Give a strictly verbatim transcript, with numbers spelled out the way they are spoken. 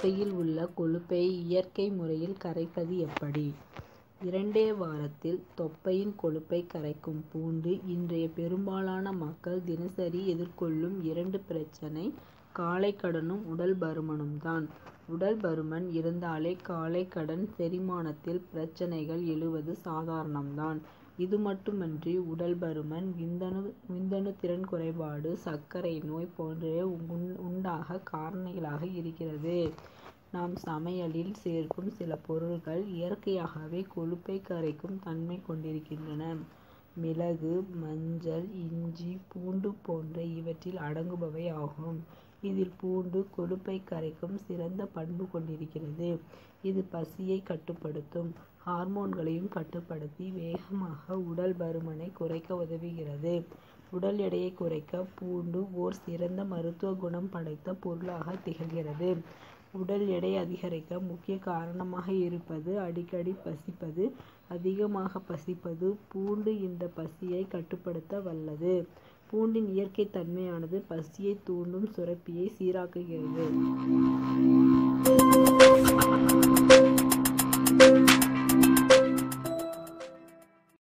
தொப்பையில் உள்ள கொழுப்பை இயற்கை முறையில் கரைப்பது எப்படி? இரண்டே வாரத்தில் தொப்பையின் கொழுப்பை கரைக்கும் பூண்டு இன்றைய பெரும்பாலான மக்கள் தினசரி எதிர்கொள்ளும் இரண்டு பிரச்னை காலைக்கடனும் உடல் பருமனும் தான். உடல் பருமன் இருந்தாலே காலைக்கடன், செரிமானத்தில் பிரச்னைகள் எழுவது சாதாரணம்தான். இது மட்டுமன்றி உடல் பருமன், விந்தணு விந்தணு திறன் குறைபாடு, சர்க்கரை நோய் போன்றவை உண்டாக காரணிகளாக இருக்கிறது. நாம் சமையலில் சேர்க்கும் சில பொருட்கள் இயற்கையாகவே கொழுப்பை கரைக்கும் தன்மை கொண்டிருக்கின்றன. மிளகு, மஞ்சள், இஞ்சி, பூண்டு போன்ற இவற்றில் அடங்குபவை ஆகும். இதில் பூண்டு கொழுப்பை கரைக்கும் சிறந்த பண்பு கொண்டிருக்கிறது. இது பசியை கட்டுப்படுத்தும், ஹார்மோன்களையும் கட்டுப்படுத்தி வேகமாக உடல் பருமனை குறைக்க உதவுகிறது. உடல் எடையை குறைக்க பூண்டு ஓர் சிறந்த மருத்துவ குணம் படைத்த பொருளாக திகழ்கிறது. உடல் எடை அதிகரிக்க முக்கிய காரணமாக இருப்பது அடிக்கடி பசிப்பது, அதிகமாக பசிப்பது. பூண்டு இந்த பசியை கட்டுப்படுத்த வல்லது. பூண்டின் இயற்கை தன்மையானது பசியை தூண்டும் சுரப்பியை சீராக்குகிறது.